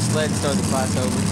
sled start the class over.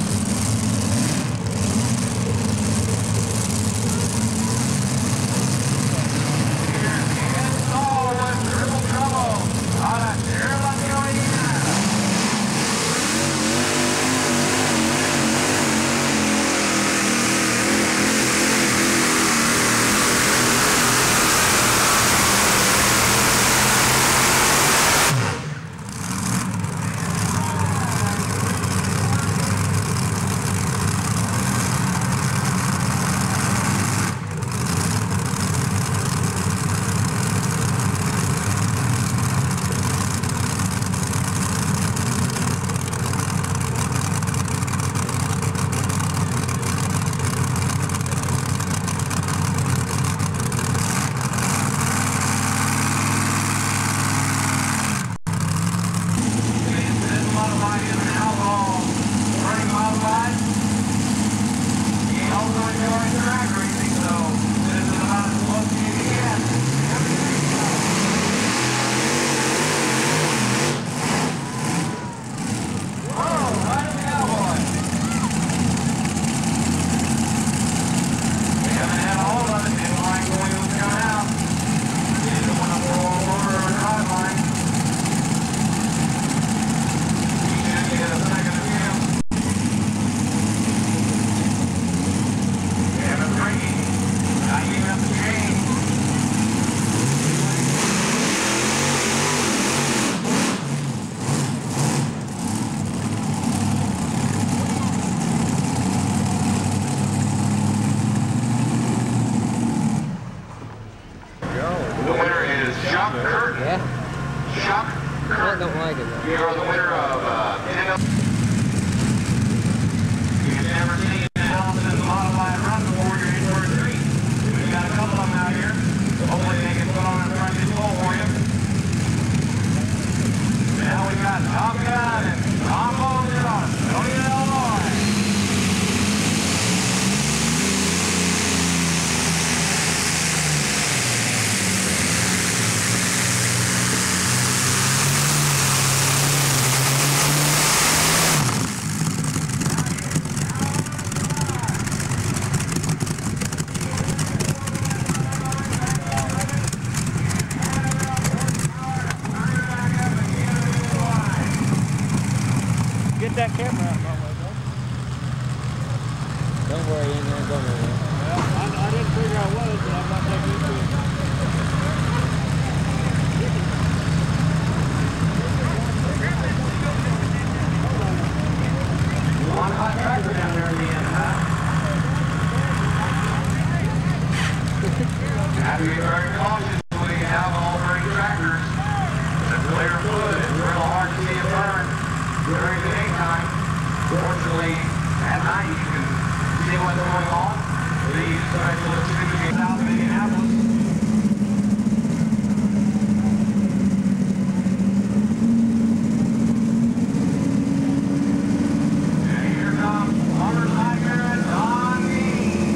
I don't like it though. You are the winner of You've never seen an Allison modified run before. You're in for a treat. We've got a couple of them out here. Hopefully they can put on a front end full for you. Now we've got Top Gun and Tom Bowles on Illinois. Get that camera out my way, bro. Don't worry, ain't gonna go nowhere. Well, I didn't figure out what it was, but I'm not taking it to it. One hot tractor down there in the end, huh? You have to be very cautious when you have all three tractors. It's a clear foot. It's real hard to see a burn during the daytime. Fortunately, at night you can see what's going on. These specialists typically south of Indianapolis. And here comes Hunter Tiger and Don Mean.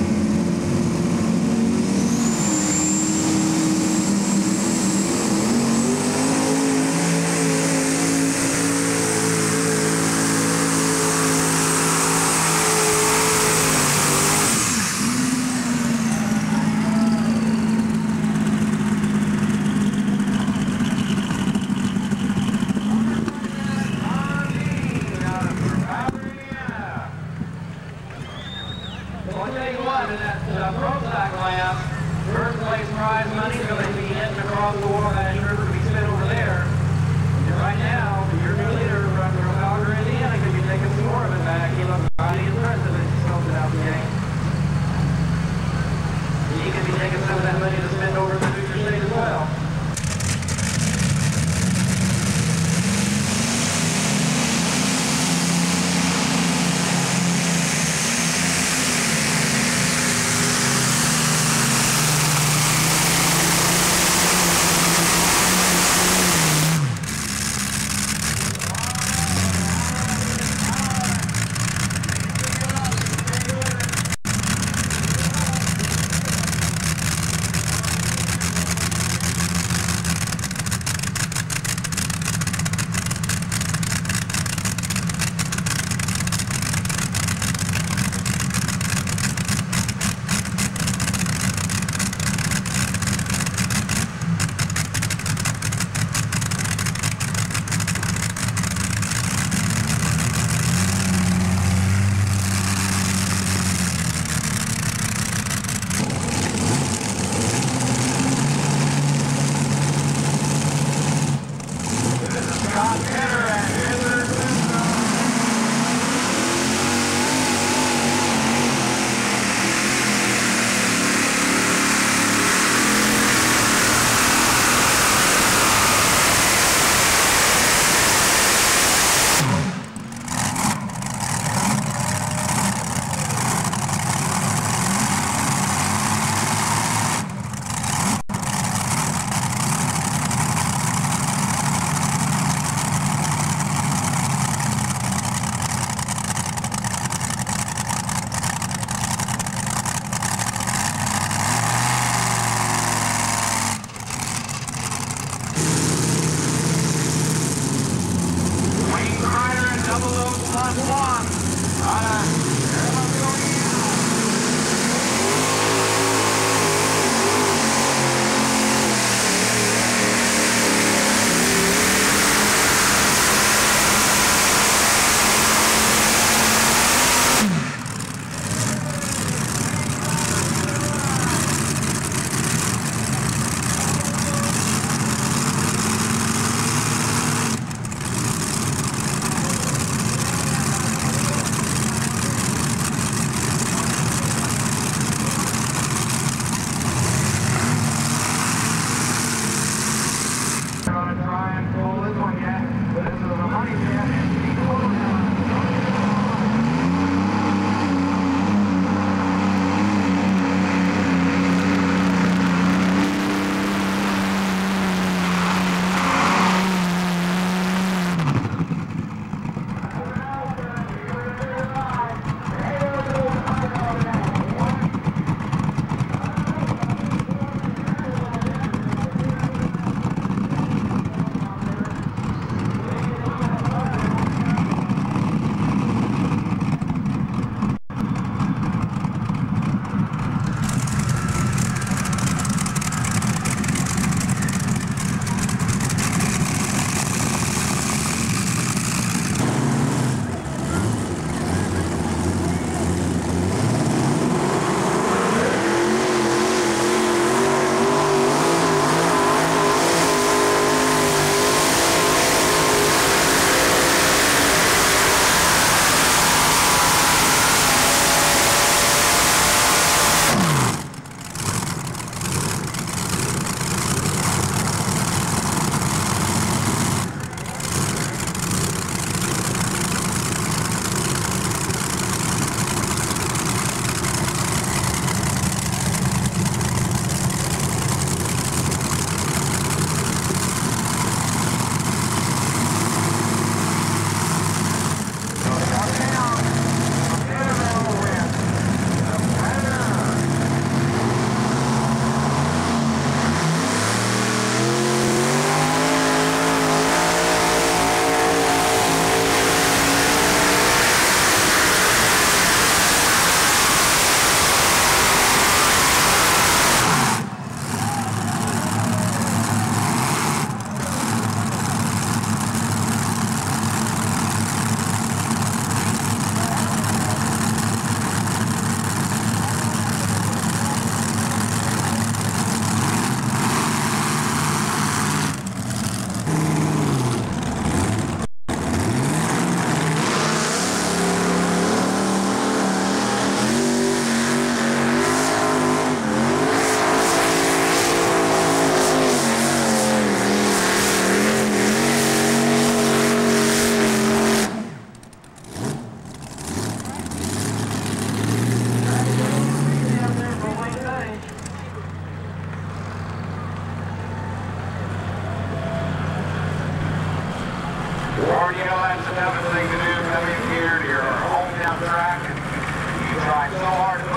First place prize money is going to be heading across the Wabash River to be spent over there. And right now, your new leader from Chicago, Indiana, could be taking some more of it back. He looks highly impressive as he scopes it out the game. He could be taking some of that money to spend over in the future state as well.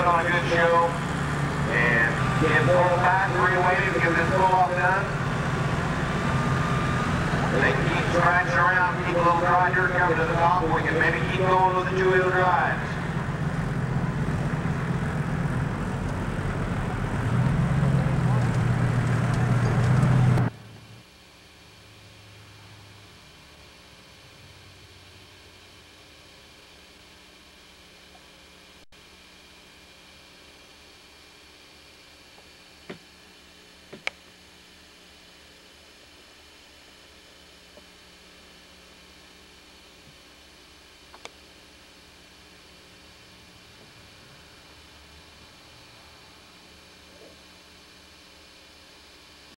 put on a good show and get full back, three-weighted, get this pull-off done. They can keep scratching around, keep a little dry dirt coming to the top, we can maybe keep going with the two-wheel drive.